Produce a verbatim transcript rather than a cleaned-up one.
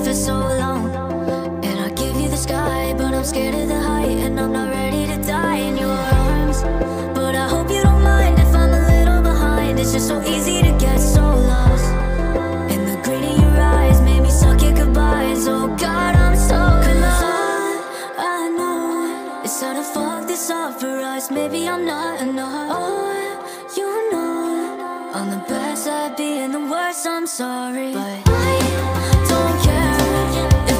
for so long, and I give you the sky, but I'm scared of the height, and I'm not ready to die in your arms. But I hope you don't mind if I'm a little behind. It's just so easy to get so lost, and the green in your eyes made me suck your goodbyes. Oh God, I'm so lost. I, I know it's time to fuck this up for us. Maybe I'm not enough. Oh, you know, on the best I'd be, and the worst I'm sorry, but I don't care if